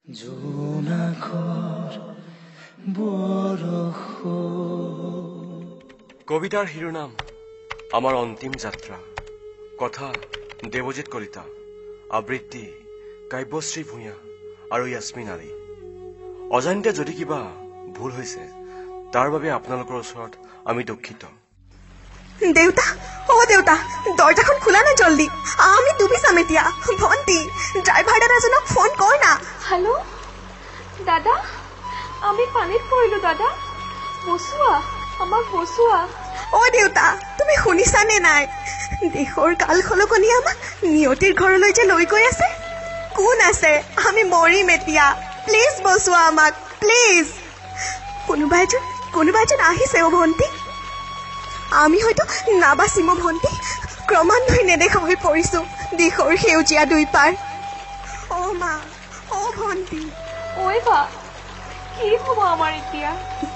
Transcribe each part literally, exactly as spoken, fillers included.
কবিতাৰ শিৰোনাম আমাৰ অন্তিম যাত্ৰা। কথা দেৱজিৎ কলিতা, আবৃত্তি কাব্যশ্ৰী ভূঞা আৰু ইয়াস্মিন আলী। অজানিতে যদি কিবা ভুল হৈছে তাৰ বাবে আপোনালোকৰ ওচৰত আমি দুখিত। দেউতা, ও দেউতা, দরজাখন খোলা না জলদি, আমি ডুবি যাম এতিয়া। ভন্টি, ড্রাইভার দাদাজনক ফোন কৰ না। হ্যালো দাদা, আমি পানীত পৰিলো দাদা, বচোৱা, আমাক বচোৱা। ও দেউতা, তুমি শুনিছানে নাই? দেশৰ কাল খলকনি আমাক নিয়তিৰ ঘৰলৈ যে লৈ গৈ আছে। কোন আছে? আমি মৰিম এতিয়া। প্লিজ বচোৱা আমাক, প্লিজ। কোনোবা এজন কোনোবা এজন আহিছে ও ভন্টি। আমি হয়তো নাবাচিম ভন্টি। ক্ৰমান্বয়ে নেদেখা হৈ পৰিছো দিশৰ সেউজীয়া দুই পাৰ। ও মা, ও ভন্টি, ঐ বা, কি হ'ব আমাৰ এতিয়া?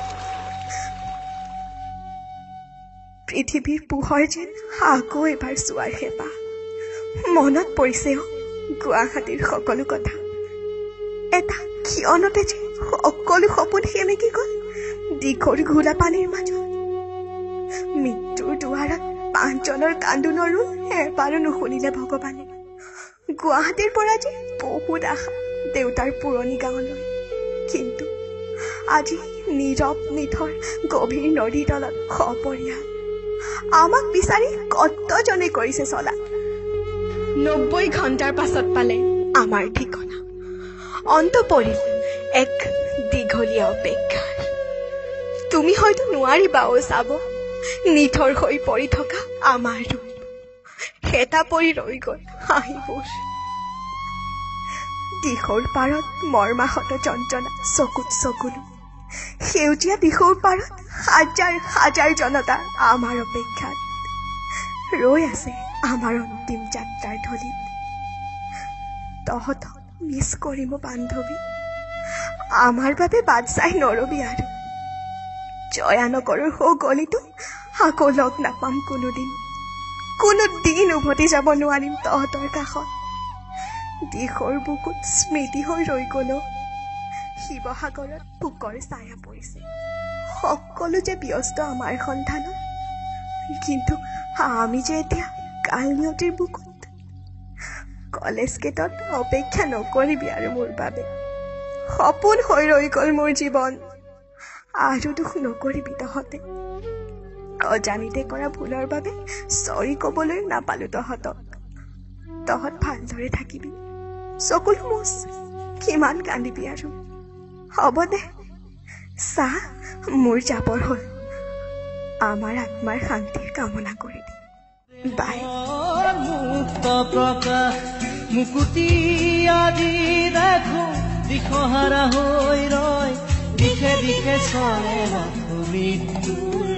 পৃথিৱীৰ পোহৰ যেন আকৌ এবাৰ চোৱাৰ হেঁপাহ। মনত পৰিছে গুৱাহাটীৰ সকলো কথা। এটা ক্ষণতে যে সকলো সপোন সেমেকি গ'ল দীঘল ঘোলা পানীৰ মাজত। মৃত্যুৰ দুৱাৰত পাঁচজনৰ কান্দোনৰো এবাৰো নুশুনিলে ভগৱানে। গুৱাহাটীৰ পৰা যে বহুত আশা দেউতাৰ পুৰণি গাঁৱলৈ, কিন্তু আজি নীৰৱ নিথৰ গভীৰ নদীৰ তলত সপৰিয়াল আমাক বিচাৰি কতজনে কৰিছে চলা। নব্বৈ ঘণ্টাৰ পাছত পালে আমাৰ ঠিকনা। অন্ত পৰিল এক দীঘলীয়া অপেক্ষাৰ। তুমি হয়তো নোৱাৰিবা ও চাব নিথৰ হৈ পৰি থকা আমাৰ ৰূপ। হেতা পৰি ৰৈ গ'ল হাঁহিবোৰ। দিশৰ পাৰত মৰ্মাহত যন্ত্ৰণা চকুত চকুলো। সেউজীয়া দিশৰ পাৰত হাজাৰ হাজাৰ জনতা আমাৰ অপেক্ষাত ৰৈ আছে আমাৰ অন্তিম যাত্ৰাৰ ঢলীত। তহঁতক মিছ কৰিম বান্ধৱী, আমাৰ বাবে বাট চাই নৰবি আৰু। জয়ানগৰৰ সৌ গলিটো আকৌ লগ নাপাম কোনোদিন। কোনোদিন উভতি যাব নোৱাৰিম তহঁতৰ কাষত। দিশৰ বুকুত স্মৃতি হৈ ৰৈ গ'ল। শিৱসাগৰত পোকৰ ছায়া পৰিছে। সকলো যে ব্যস্ত আমাৰ সন্ধানত, কিন্তু আমি যে এতিয়া কালনিয়তিৰ বুকুত। কলেজ গেটত অপেক্ষা নকৰিবি আৰু মোৰ বাবে। সপোন হৈ ৰৈ গ'ল মোৰ জীৱন। আৰু দুখ নকৰিবি তহঁতে। অজানিতে কৰা ভুলৰ বাবে চৰি ক'বলৈ নাপালো তহঁতক। তহঁত ভালদৰে থাকিবি, চকুলো মুচ, কিমান কান্দিবি আৰু। হ'ব দে, চাহ মোৰ যাবৰ হ'ল। আমাৰ আত্মাৰ শান্তিৰ কামনা কৰি দিম। বাই। মুক্ত প্ৰকাশ মুকুতি আজি দেখো দিশহাৰা হৈ ৰয়, দিশে দিশে চলে মৃত্যুৰ